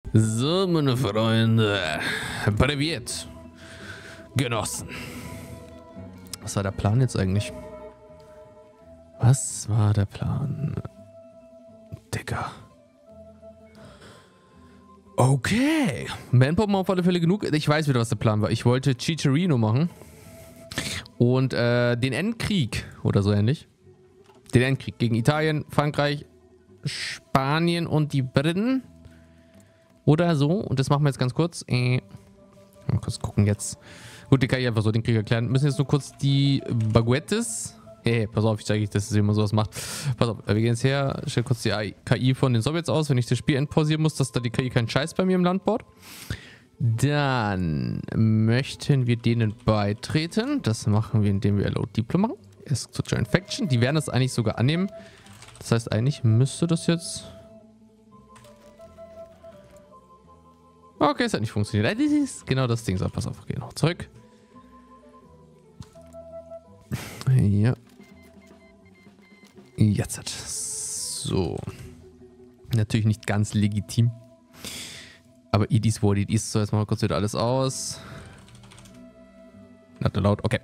So, meine Freunde. Privet. Genossen. Was war der Plan jetzt eigentlich? Was war der Plan? Digga. Okay. Manpower auf alle Fälle genug. Ich weiß wieder, was der Plan war. Ich wollte Chicharito machen. Und den Endkrieg. Oder so ähnlich. Den Endkrieg gegen Italien, Frankreich, Spanien und die Briten. Oder so. Und das machen wir jetzt ganz kurz. Mal kurz gucken jetzt. Gut, die kann ich einfach so den Krieg erklären. Wir müssen jetzt nur kurz die Baguettes. Hey, pass auf, ich zeige euch, dass ihr immer sowas macht. Pass auf, wir gehen jetzt her, stell kurz die KI von den Sowjets aus, wenn ich das Spiel entpausieren muss, dass da die KI keinen Scheiß bei mir im Land baut. Dann möchten wir denen beitreten. Das machen wir, indem wir Load Diplo machen. Ist zu Joint Faction. Die werden das eigentlich sogar annehmen. Das heißt, eigentlich müsste das jetzt... Okay, es hat nicht funktioniert. Das ist genau das Ding. So, pass auf, okay, noch zurück. Ja. Jetzt hat so. Natürlich nicht ganz legitim. Aber it is what it is. So, jetzt machen wir kurz wieder alles aus. Not allowed. Okay.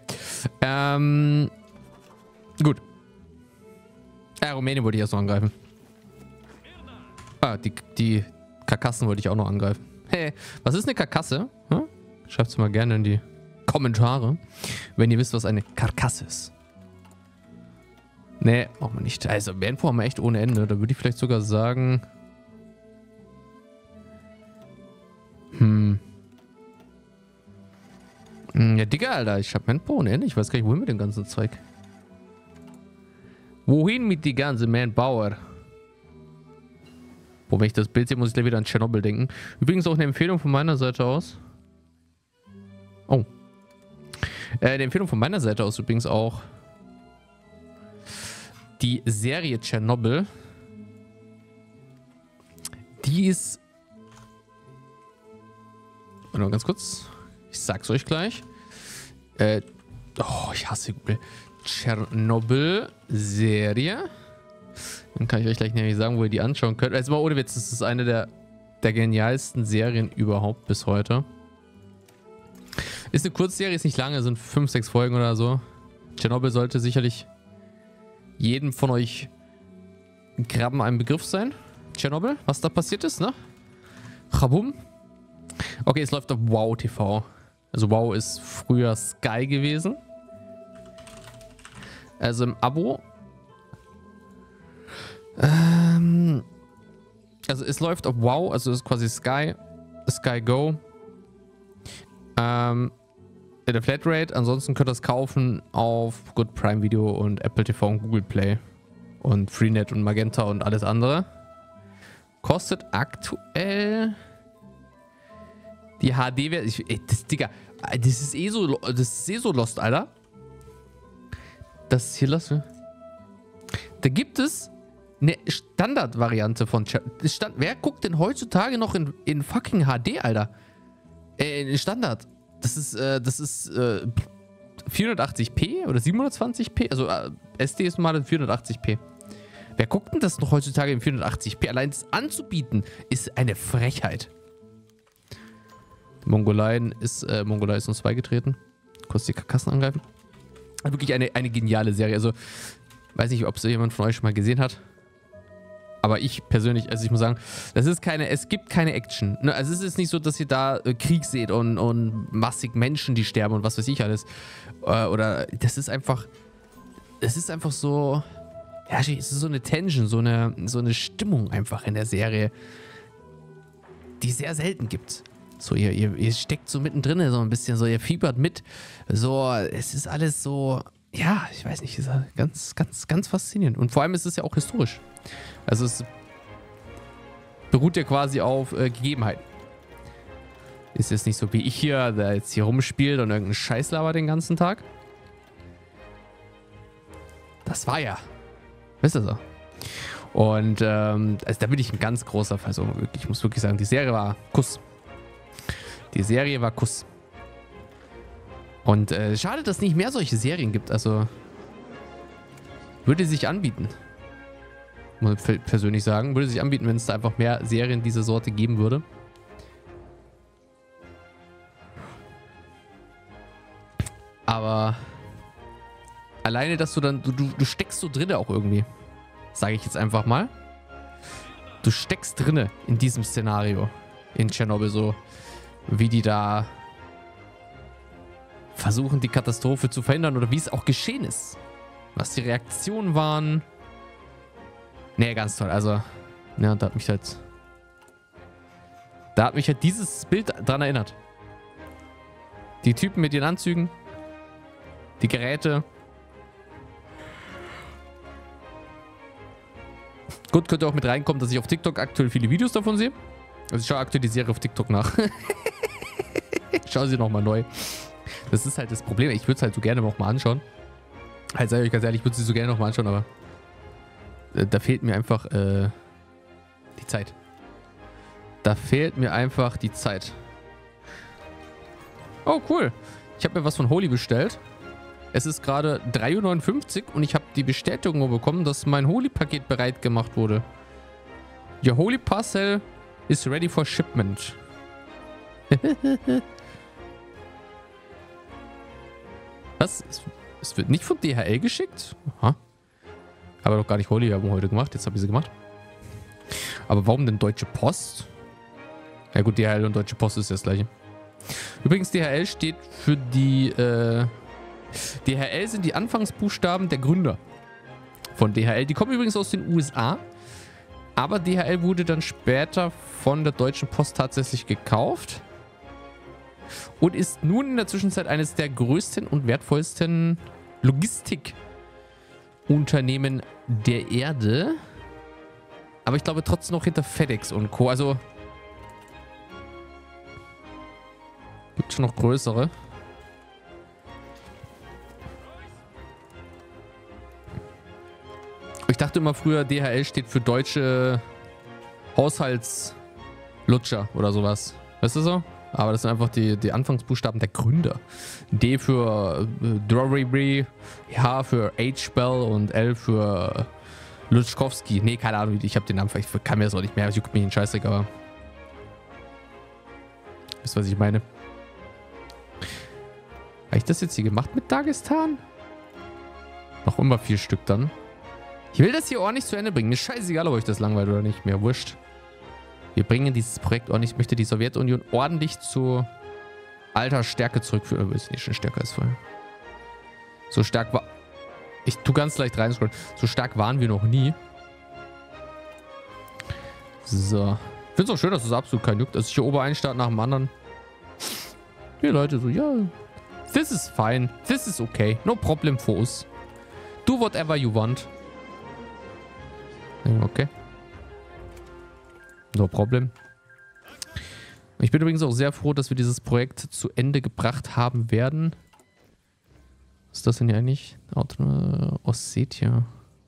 Gut. Rumänien wollte ich erst noch angreifen. Ah, die Karkassen wollte ich auch noch angreifen. Hey, was ist eine Karkasse? Hm? Schreibt es mal gerne in die Kommentare, wenn ihr wisst, was eine Karkasse ist. Nee, auch mal nicht. Also, Manpower haben wir echt ohne Ende. Da würde ich vielleicht sogar sagen... Ja, Digga, Alter. Ich hab Manpower ohne Ende. Ich weiß gar nicht, wohin mit dem ganzen Zeug. Wohin mit die ganze Manpower? Wo, wenn ich das Bild sehe, muss ich gleich wieder an Tschernobyl denken. Übrigens auch eine Empfehlung von meiner Seite aus. Oh. Eine Empfehlung von meiner Seite aus übrigens auch. Die Serie Tschernobyl. Die ist... Warte mal ganz kurz. Ich sag's euch gleich. Oh, ich hasse Google. Tschernobyl-Serie. Dann kann ich euch gleich nämlich sagen, wo ihr die anschauen könnt. Also mal ohne Witz, das ist eine der genialsten Serien überhaupt bis heute. Ist eine Kurzserie, ist nicht lange, sind 5, 6 Folgen oder so. Tschernobyl sollte sicherlich jedem von euch Graben ein Begriff sein. Tschernobyl, was da passiert ist, ne? Chabum. Okay, es läuft auf WoW TV. Also WoW ist früher Sky gewesen. Also im Abo. Also es läuft auf WoW, also es ist quasi Sky Go. In der Flatrate. Ansonsten könnt ihr es kaufen auf Good Prime Video und Apple TV und Google Play. Und Freenet und Magenta und alles andere. Kostet aktuell die HD-Version. Digga, das ist eh so lost, Alter. Das ist hier lost. Da gibt es eine Standardvariante von wer guckt denn heutzutage noch in fucking HD, Alter? In Standard. Das ist 480p oder 720p. Also SD ist mal in 480p. Wer guckt denn das noch heutzutage in 480p? Allein das anzubieten ist eine Frechheit. Mongolei ist uns beigetreten. Kurz die Karkassen angreifen. Wirklich eine geniale Serie. Also, weiß nicht, ob es jemand von euch schon mal gesehen hat. Aber ich persönlich, also ich muss sagen, es gibt keine Action. Also es ist nicht so, dass ihr da Krieg seht und massig Menschen, die sterben und was weiß ich alles. Oder das ist einfach so, ja, es ist so eine Tension, so eine Stimmung einfach in der Serie, die es sehr selten gibt. So, ihr steckt so mittendrin, so ein bisschen, so, ihr fiebert mit. So, es ist alles so, ja, ich weiß nicht, ist ganz, ganz, ganz faszinierend. Und vor allem ist es ja auch historisch. Also es beruht ja quasi auf Gegebenheiten. Ist jetzt nicht so wie ich hier, der jetzt hier rumspielt und irgendeinen Scheiß labert den ganzen Tag. Das war ja. Wisst ihr so? Und also da bin ich ein ganz großer Fall. So, ich muss wirklich sagen, die Serie war Kuss. Die Serie war Kuss. Und schade, dass es nicht mehr solche Serien gibt. Also würde sich anbieten. Muss ich persönlich sagen. Würde sich anbieten, wenn es da einfach mehr Serien dieser Sorte geben würde. Aber alleine, dass du dann, du steckst so drinne auch irgendwie. Sage ich jetzt einfach mal. Du steckst drinne in diesem Szenario. In Tschernobyl so. Wie die da versuchen, die Katastrophe zu verhindern oder wie es auch geschehen ist. Was die Reaktionen waren. Nee, ganz toll. Also, ja, da hat mich halt dieses Bild dran erinnert. Die Typen mit ihren Anzügen. Die Geräte. Gut, könnte auch mit reinkommen, dass ich auf TikTok aktuell viele Videos davon sehe. Also ich schaue aktuell die Serie auf TikTok nach. Ich schaue sie nochmal neu. Das ist halt das Problem. Ich würde es halt so gerne nochmal anschauen. Halt, sage ich ganz ehrlich, ich würde sie so gerne nochmal anschauen, aber da fehlt mir einfach die Zeit. Da fehlt mir einfach die Zeit. Oh, cool. Ich habe mir was von Holy bestellt. Es ist gerade 3:59 Uhr und ich habe die Bestätigung bekommen, dass mein Holy-Paket bereit gemacht wurde. Your Holy Parcel is ready for shipment. Was? Es wird nicht von DHL geschickt? Aha. Habe doch gar nicht Holy-Werbung heute gemacht. Jetzt habe ich sie gemacht. Aber warum denn Deutsche Post? Ja gut, DHL und Deutsche Post ist das gleiche. Übrigens, DHL steht für die... DHL sind die Anfangsbuchstaben der Gründer von DHL. Die kommen übrigens aus den USA. Aber DHL wurde dann später von der Deutschen Post tatsächlich gekauft. Und ist nun in der Zwischenzeit eines der größten und wertvollsten Logistikunternehmen der Erde. Aber ich glaube trotzdem noch hinter FedEx und Co. Also gibt schon noch größere. Ich dachte immer früher, DHL steht für deutsche Haushaltslutscher oder sowas. Weißt du so? Aber das sind einfach die Anfangsbuchstaben der Gründer. D für Drury, H für H-Bell und L für Lutschkowski. Nee, keine Ahnung, ich habe den Namen, ich kann mir das auch nicht mehr, ich juckt mich in Scheißdreck, aber wisst ihr, was ich meine? Habe ich das jetzt hier gemacht mit Dagestan? Noch immer 4 Stück dann. Ich will das hier ordentlich zu Ende bringen. Mir ist scheißegal, ob euch das langweilt oder nicht. Mir wurscht. Wir bringen dieses Projekt ordentlich. Ich möchte die Sowjetunion ordentlich zu alter Stärke zurückführen. Ist nicht schon stärker als vorher. So stark war... Ich tue ganz leicht reinscrollen. So stark waren wir noch nie. So. Ich finde es auch schön, dass es absolut kein juckt. Also hier oben ein Staat nach dem anderen. Die Leute so, ja... This is fine. This is okay. No problem for us. Do whatever you want. Okay. No problem. Ich bin übrigens auch sehr froh, dass wir dieses Projekt zu Ende gebracht haben werden. Was ist das denn hier eigentlich? Ossetia.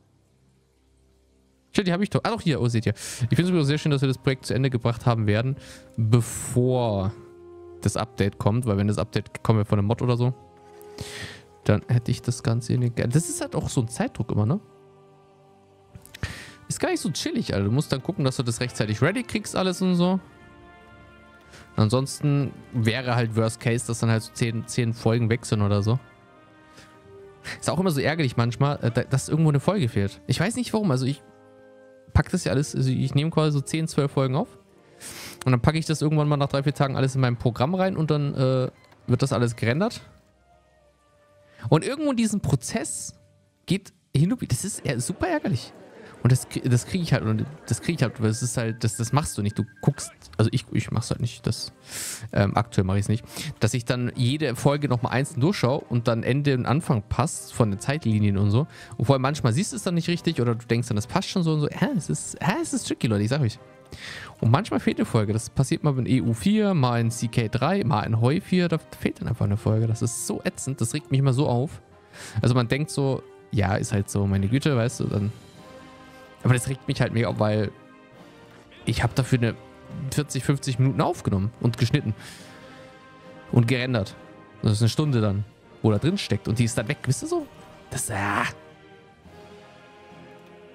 Tja, die habe ich doch. Ah, doch hier, Ossetia. Ich finde es übrigens sehr schön, dass wir das Projekt zu Ende gebracht haben werden, bevor das Update kommt, weil wenn das Update kommt von einem Mod oder so, dann hätte ich das Ganze hier nicht... Das ist halt auch so ein Zeitdruck immer, ne? Ist gar nicht so chillig, Alter. Du musst dann gucken, dass du das rechtzeitig ready kriegst, alles und so. Ansonsten wäre halt Worst Case, dass dann halt so 10 Folgen weg sind oder so. Ist auch immer so ärgerlich manchmal, dass irgendwo eine Folge fehlt. Ich weiß nicht warum. Also ich packe das ja alles, also ich nehme quasi so 10, 12 Folgen auf. Und dann packe ich das irgendwann mal nach 3, 4 Tagen alles in mein Programm rein und dann wird das alles gerendert. Und irgendwo in diesem Prozess geht hin und wieder, das ist super ärgerlich. Und das kriege ich halt, weil es ist halt, das machst du nicht. Du guckst, also ich mach's halt nicht, aktuell mache ich es nicht, dass ich dann jede Folge nochmal einzeln durchschaue und dann Ende und Anfang passt von den Zeitlinien und so. Und vor allem manchmal siehst du es dann nicht richtig oder du denkst dann, das passt schon so und so. Es ist tricky, Leute, ich sag euch. Und manchmal fehlt eine Folge. Das passiert mal in EU4, mal in CK3, mal in Heu 4. Da fehlt dann einfach eine Folge. Das ist so ätzend. Das regt mich immer so auf. Also man denkt so, ja, ist halt so, meine Güte, weißt du, dann... Aber das regt mich halt mega auf, weil ich habe dafür eine 40, 50 Minuten aufgenommen und geschnitten. Und gerendert. Das ist eine Stunde dann, wo da drin steckt. Und die ist dann weg, wisst ihr so? Das,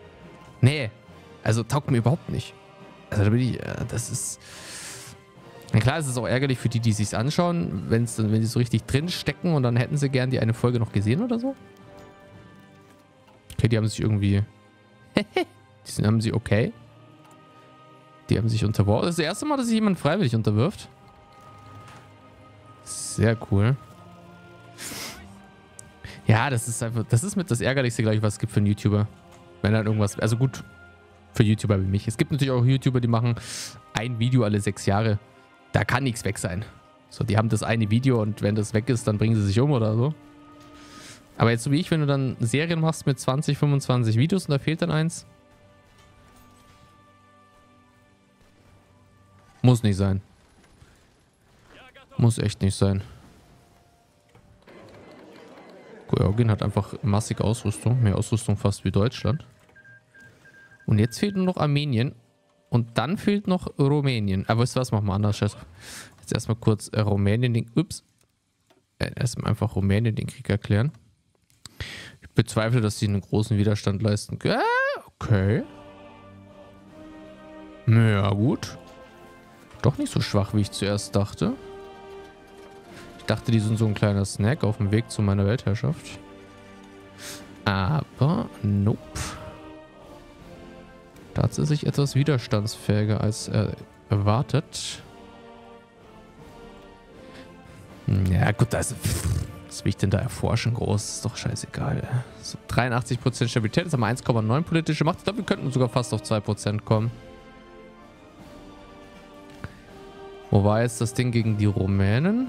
nee. Also taugt mir überhaupt nicht. Also da bin ich, das ist... Na klar, es ist auch ärgerlich für die, die es sich anschauen, wenn sie so richtig drin stecken und dann hätten sie gern die eine Folge noch gesehen oder so. Okay, die haben sich irgendwie... haben sie okay. Die haben sich unterworfen. Das ist das erste Mal, dass sich jemand freiwillig unterwirft. Sehr cool. Ja, das ist einfach... Das ist mit das Ärgerlichste, glaube ich, was es gibt für einen YouTuber. Wenn dann irgendwas... Also gut, für YouTuber wie mich. Es gibt natürlich auch YouTuber, die machen ein Video alle 6 Jahre. Da kann nichts weg sein. So, die haben das eine Video und wenn das weg ist, dann bringen sie sich um oder so. Aber jetzt so wie ich, wenn du dann Serien machst mit 20, 25 Videos und da fehlt dann eins. Muss nicht sein. Muss echt nicht sein. Georgien hat einfach massig Ausrüstung. Mehr Ausrüstung fast wie Deutschland. Und jetzt fehlt nur noch Armenien. Und dann fehlt noch Rumänien. Aber weißt du was, machen wir anders. Scheiß. Jetzt erstmal kurz Rumänien den... Ups. Erstmal einfach Rumänien den Krieg erklären. Ich bezweifle, dass sie einen großen Widerstand leisten können. Okay. Ja, gut. Doch nicht so schwach, wie ich zuerst dachte. Ich dachte, die sind so ein kleiner Snack auf dem Weg zu meiner Weltherrschaft. Aber nope. Tatsächlich etwas widerstandsfähiger als erwartet. Ja gut, was will ich denn da erforschen? Groß, ist doch scheißegal. So, 83% Stabilität, jetzt haben wir 1,9 politische Macht. Ich glaube, wir könnten sogar fast auf 2% kommen. Wo war jetzt das Ding gegen die Rumänen?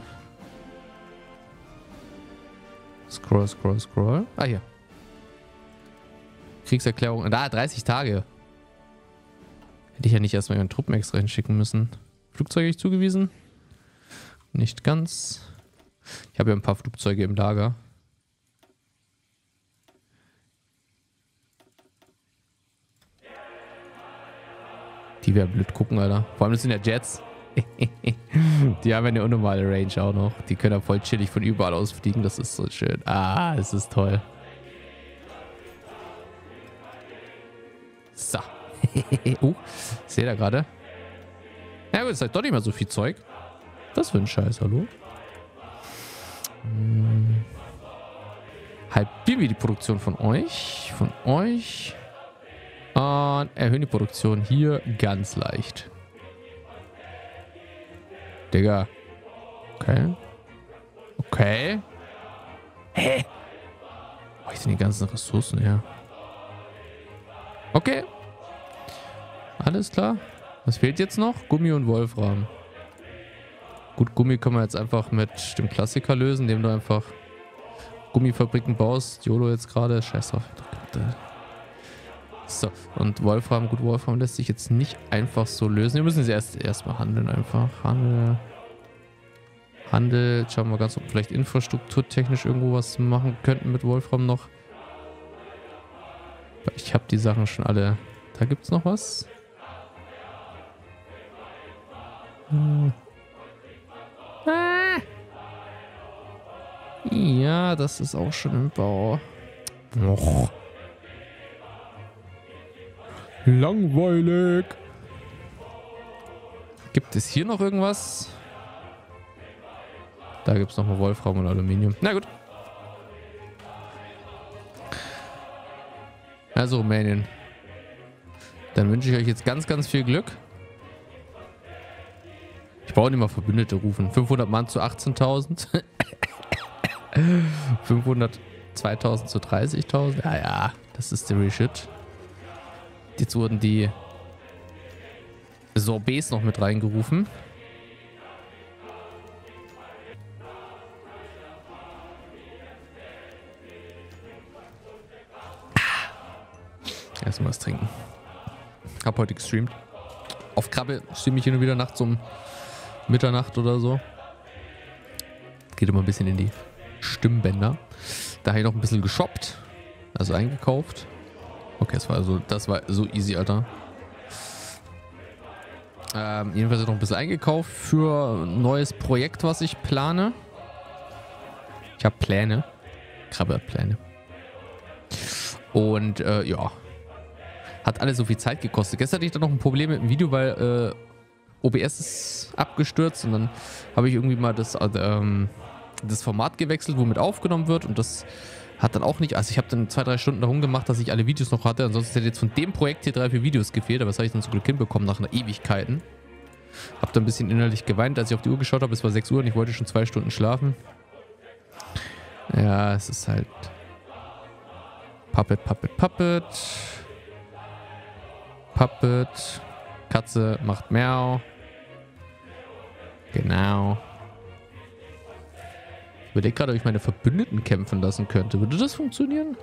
Scroll, scroll, scroll. Ah, hier. Kriegserklärung. Da, 30 Tage. Hätte ich ja nicht erstmal ihren Truppen extra hinschicken müssen. Flugzeuge ich zugewiesen? Nicht ganz. Ich habe ja ein paar Flugzeuge im Lager. Die wäre blöd gucken, Alter. Vor allem das sind ja Jets. Die haben ja eine unnormale Range auch noch. Die können ja voll chillig von überall aus fliegen. Das ist so schön. Ah, das ist toll. So. Seht ihr gerade? Ja gut, es ist halt doch nicht mehr so viel Zeug. Was für ein Scheiß, hallo? Halbieren wir die Produktion von euch. Von euch. Und erhöhen die Produktion hier ganz leicht. Digga. Okay. Okay. Hä? Wo hab ich denn die ganzen Ressourcen her? Okay. Alles klar. Was fehlt jetzt noch? Gummi und Wolfram. Gut, Gummi können wir jetzt einfach mit dem Klassiker lösen, indem du einfach Gummifabriken baust. YOLO jetzt gerade. Scheiß drauf. So, und Wolfram. Gut, Wolfram lässt sich jetzt nicht einfach so lösen. Wir müssen jetzt erstmal handeln einfach. Handel. Schauen wir mal ganz, ob wir vielleicht infrastrukturtechnisch irgendwo was machen könnten mit Wolfram noch. Ich habe die Sachen schon alle. Da gibt es noch was. Ja, das ist auch schon im Bau. Och. Langweilig. Gibt es hier noch irgendwas? Da gibt es nochmal Wolfram und Aluminium. Na gut. Also Rumänien. Dann wünsche ich euch jetzt ganz, ganz viel Glück. Ich brauche nicht mal Verbündete rufen. 500 Mann zu 18.000. 500, 2000 zu 30.000. Ja, ja, das ist der Shit. Jetzt wurden die Sorbets noch mit reingerufen. Erstmal was trinken. Hab heute gestreamt. Auf Krabbe streame ich hin und wieder nachts um Mitternacht oder so. Geht immer ein bisschen in die Stimmbänder. Da habe ich noch ein bisschen geshoppt. Also eingekauft. Okay, das war so easy, Alter. Jedenfalls noch ein bisschen eingekauft für ein neues Projekt, was ich plane. Ich habe Pläne. Krabbe hat Pläne. Und ja. Hat alles so viel Zeit gekostet. Gestern hatte ich dann noch ein Problem mit dem Video, weil OBS ist abgestürzt und dann habe ich irgendwie mal das Format gewechselt, womit aufgenommen wird und das hat dann auch nicht, also ich habe dann 2-3 Stunden darum gemacht, dass ich alle Videos noch hatte, ansonsten hätte jetzt von dem Projekt hier 3-4 Videos gefehlt, aber das habe ich dann zum Glück hinbekommen nach einer Ewigkeiten. Hab dann ein bisschen innerlich geweint, als ich auf die Uhr geschaut habe, es war 6 Uhr und ich wollte schon 2 Stunden schlafen. Ja, es ist halt Puppet, Puppet, Puppet. Puppet. Katze macht Miau. Genau. Ich überlege gerade, ob ich meine Verbündeten kämpfen lassen könnte. Würde das funktionieren?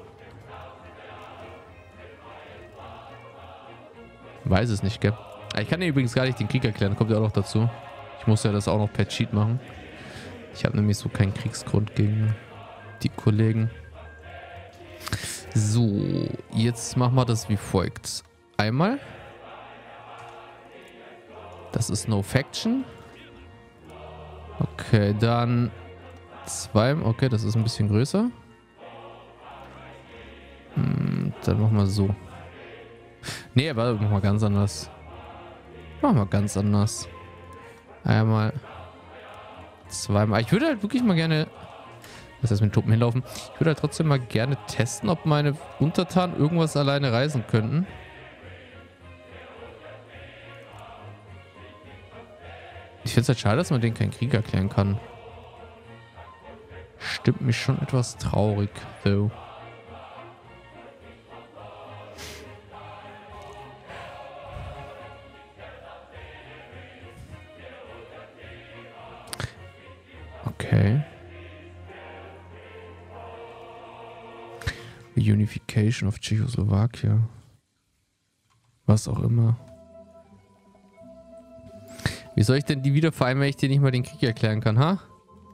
Weiß es nicht, gell? Ich kann ja übrigens gar nicht den Krieg erklären, kommt ja auch noch dazu. Ich muss ja das auch noch per Cheat machen. Ich habe nämlich so keinen Kriegsgrund gegen die Kollegen. So, jetzt machen wir das wie folgt. Einmal. Das ist No Faction. Okay, dann 2. Okay, das ist ein bisschen größer. Dann machen wir so. Nee, aber machen wir ganz anders. Machen wir ganz anders. Einmal. 2-mal. Ich würde halt wirklich mal gerne... Was heißt mit Truppen hinlaufen? Ich würde halt trotzdem mal gerne testen, ob meine Untertanen irgendwas alleine reisen könnten. Ich finde es halt schade, dass man den keinen Krieg erklären kann. Stimmt mich schon etwas traurig, though. Okay. Unification of Czechoslowakia. Was auch immer. Wie soll ich denn die wieder vereinen, wenn ich dir nicht mal den Krieg erklären kann, ha?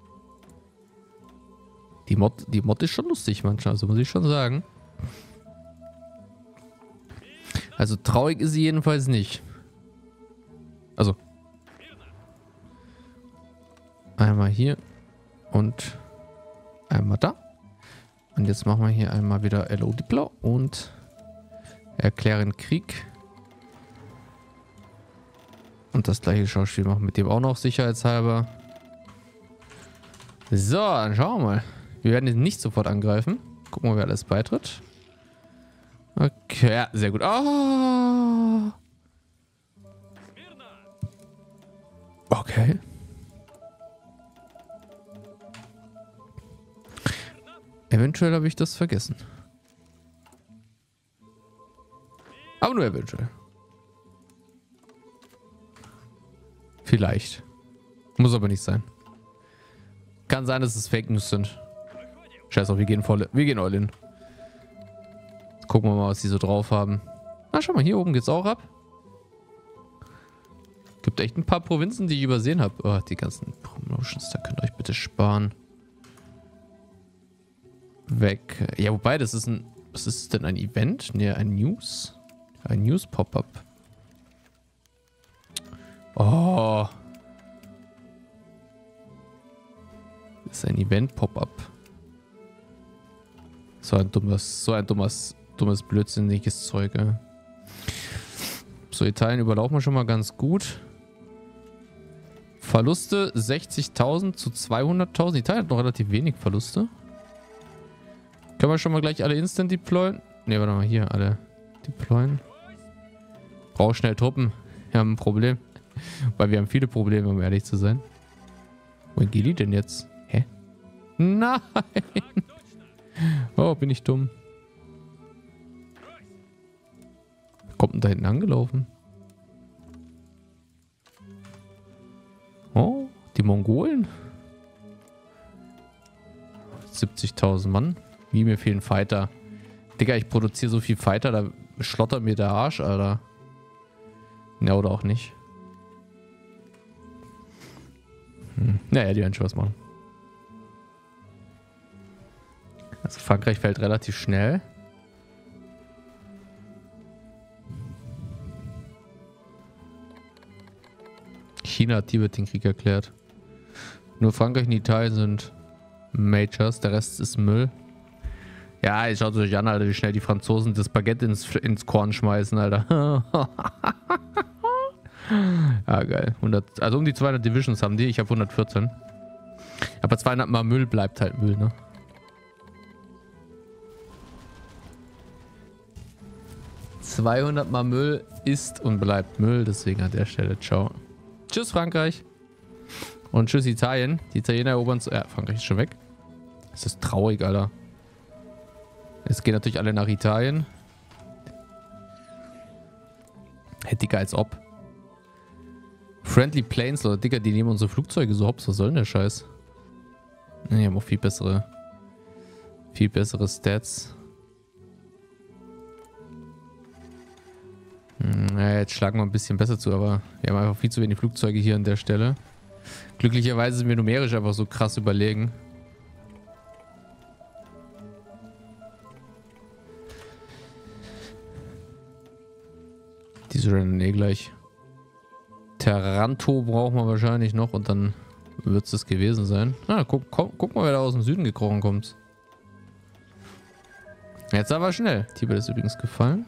Die Mod ist schon lustig manchmal, also muss ich schon sagen. Also traurig ist sie jedenfalls nicht. Also. Einmal hier und einmal da. Und jetzt machen wir hier einmal wieder LO Diplo und erklären Krieg. Und das gleiche Schauspiel machen mit dem auch noch sicherheitshalber. So, dann schauen wir mal. Wir werden ihn nicht sofort angreifen. Gucken wir, wer alles beitritt. Okay, ja, sehr gut. Oh! Okay. Eventuell habe ich das vergessen. Aber nur eventuell. Vielleicht. Muss aber nicht sein. Kann sein, dass es Fake News sind. Scheiß auf, wir gehen all in. Jetzt gucken wir mal, was die so drauf haben. Na, schau mal, hier oben geht's auch ab. Gibt echt ein paar Provinzen, die ich übersehen habe. Oh, die ganzen Promotions, da könnt ihr euch bitte sparen. Weg. Ja, wobei, das ist ein... Was ist denn ein Event? Ne, ein News? Ein News-Pop-Up. Oh. Das ist ein Event-Pop-Up. So ein dummes, blödsinniges Zeug, ja. So, Italien überlaufen wir schon mal ganz gut. Verluste 60.000 zu 200.000. Italien hat noch relativ wenig Verluste. Können wir schon mal gleich alle instant deployen? Ne, warte mal, hier alle deployen. Brauch schnell Truppen. Wir haben ein Problem. Weil wir haben viele Probleme, um ehrlich zu sein. Wohin geht die denn jetzt? Hä? Nein! Oh, bin ich dumm. Wer kommt denn da hinten angelaufen? Oh, die Mongolen? 70.000 Mann. Wie, mir fehlen Fighter. Digga, ich produziere so viel Fighter, da schlottert mir der Arsch, Alter. Ja, oder auch nicht. Naja, die werden schon was machen. Also Frankreich fällt relativ schnell. China hat Tibet den Krieg erklärt. Nur Frankreich und Italien sind Majors, der Rest ist Müll. Ja, jetzt schaut euch an, Alter, wie schnell die Franzosen das Baguette ins Korn schmeißen, Alter. Ah, geil. 100, also um die 200 Divisions haben die. Ich habe 114. Aber 200 mal Müll bleibt halt Müll, ne? ...200 mal Müll ist und bleibt Müll. Deswegen an der Stelle, ciao. Tschüss, Frankreich. Und tschüss, Italien. Die Italiener erobern... Ja, Frankreich ist schon weg. Das ist traurig, Alter. Es gehen natürlich alle nach Italien. Hey, Digga, als ob. Friendly Planes, oder Digga, die nehmen unsere Flugzeuge so hops. Was soll denn der Scheiß? Die haben auch viel bessere Stats. Naja, jetzt schlagen wir ein bisschen besser zu, aber wir haben einfach viel zu wenig Flugzeuge hier an der Stelle. Glücklicherweise sind wir numerisch einfach so krass überlegen. Die rennen eh gleich. Taranto brauchen wir wahrscheinlich noch und dann wird es das gewesen sein. Ah, guck mal, wer da aus dem Süden gekrochen kommt. Jetzt aber schnell. Tibet ist übrigens gefallen.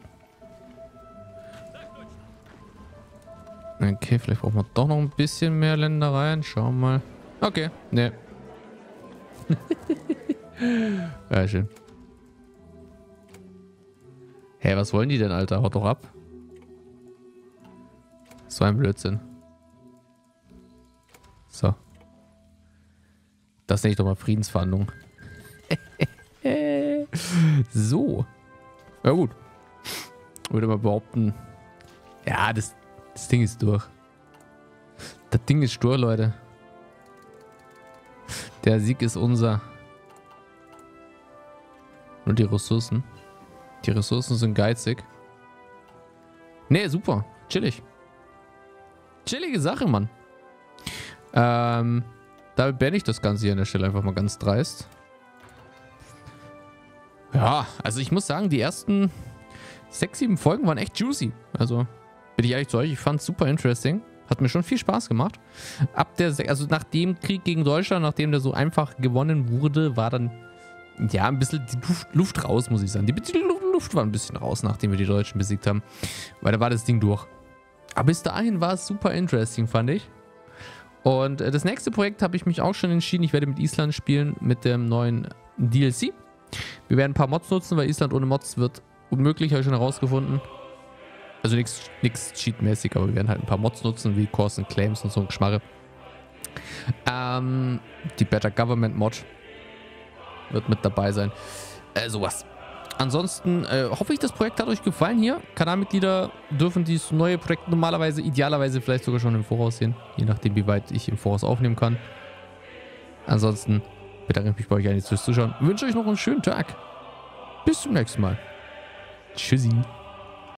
Okay, vielleicht brauchen wir doch noch ein bisschen mehr Ländereien. Schauen wir mal. Okay, ne. Ja, schön. Hä, was wollen die denn, Alter? Haut doch ab. So ein Blödsinn. So. Das nenne ich doch mal Friedensverhandlung. So. Ja gut. Würde mal behaupten. Ja, das Ding ist durch. Das Ding ist stur, Leute. Der Sieg ist unser. Nur die Ressourcen. Die Ressourcen sind geizig. Nee, super. Chillig. Chillige Sache, Mann. Damit beende ich das Ganze hier an der Stelle einfach mal ganz dreist. Ja, also ich muss sagen, die ersten 6, 7 Folgen waren echt juicy. Also, bin ich ehrlich zu euch, ich fand es super interesting. Hat mir schon viel Spaß gemacht. Also nach dem Krieg gegen Deutschland, nachdem der so einfach gewonnen wurde, war dann ja ein bisschen die Luft raus, muss ich sagen. Die Luft war ein bisschen raus, nachdem wir die Deutschen besiegt haben. Weil da war das Ding durch. Aber bis dahin war es super interesting, fand ich. Und das nächste Projekt habe ich mich auch schon entschieden. Ich werde mit Island spielen, mit dem neuen DLC. Wir werden ein paar Mods nutzen, weil Island ohne Mods wird unmöglich, habe ich schon herausgefunden. Also nichts Cheat-mäßig, aber wir werden halt ein paar Mods nutzen, wie Course and Claims und so ein Geschmarre. Die Better Government Mod wird mit dabei sein. Sowas. Ansonsten hoffe ich, das Projekt hat euch gefallen hier. Kanalmitglieder dürfen dieses neue Projekt normalerweise, idealerweise vielleicht sogar schon im Voraus sehen. Je nachdem, wie weit ich im Voraus aufnehmen kann. Ansonsten bedanke ich mich bei euch fürs Zuschauen. Ich wünsche euch noch einen schönen Tag. Bis zum nächsten Mal. Tschüssi.